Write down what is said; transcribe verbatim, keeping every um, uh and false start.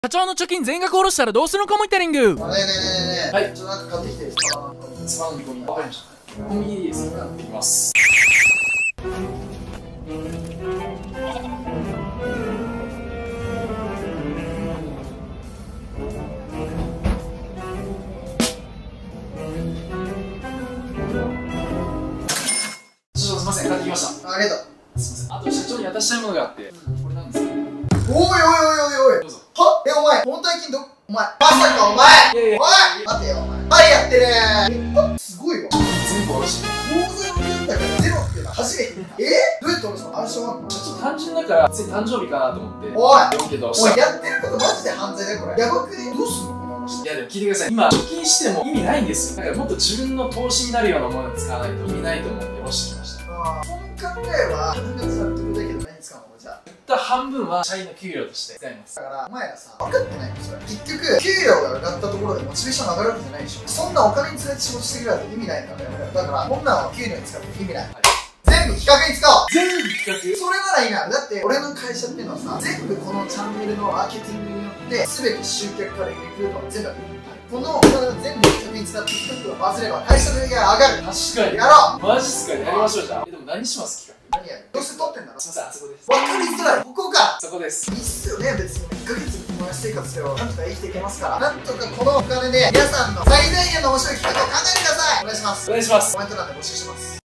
社長の貯金全額下ろしたらどうするのかモニタリング。 ねえねえねえねえ、 はい、 ちょっとなんか買ってきて。 つばの煮込み。わかりました。コンビニでいいですか？いきます。すみません、買ってきました。 ありがとう。 すみません。あと社長に渡したいものがあって、これなんですか？ おいおいおいおいおい。 どうぞ。 はえ、お前、本体金ど、お前、まさかお前、 いやいやおい待てよ、お前。はいやってねー。すごいわ。 全部下ろして。 大勢の金だからゼロっていうのは初めて見た。えどうやって俺その暗証あんの？ 社長単純だから、つい誕生日かなと思って。 おいよんけどおい、 押した。 やってることマジで犯罪だよ、これ。やばくね？どうすんのこの話。 いやでも聞いてください。今、貯金しても意味ないんですよ。だからもっと自分の投資になるようなものを使わないと意味ないと思って下ろしてきました。 ああ、その考えは、自分が使ってくれたけど何に使うのじゃあ。 言った半分は社員の給料として使います。 だから、お前らさ、分かってないのそれ。結局、給料が上がったところでモチベーション上がるわけじゃないでしょ。そんなお金に連れて仕事してくれたって意味ないからね。だから、こんなんを給料に使って意味ない。はい、全部企画に使おう。 全部企画。 それならいいな。だって、俺の会社っていうのはさ、全部このチャンネルのマーケティングによって、全て集客からリクルートまで全部やる。このお金を全部企画に使って企画をバズれば会社の売り上げが上がる。 確かに。 やろう。 マジっすか？やりましょうじゃあ。え、でも何します企画？ 何やる？どうせ撮ってんだろ。 すいません、あそこです。 分かりづらい。ここか。 そこです。 いいっすよね、別にいっかげつ友達生活すればなんとか生きていけますから、なんとかこのお金で皆さんの最大限の面白い企画を考えてください。お願いします。 お願いします。 コメント欄で募集してます。